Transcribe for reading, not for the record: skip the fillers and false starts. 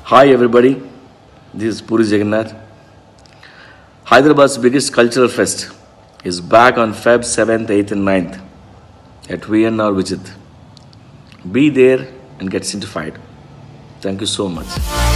Hi everybody, this is Puri Jagannadh. Hyderabad's biggest cultural fest is back on Feb 7th, 8th and 9th at VNR Vijit. Be there and get Sintified. Thank you so much.